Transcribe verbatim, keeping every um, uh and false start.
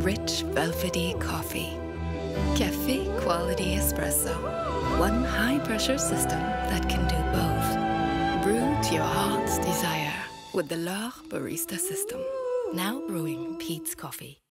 rich, velvety coffee. Café-quality espresso. One high-pressure system that can do both. Brew to your heart's desire with the L'OR Barista System. Now brewing Peet's coffee.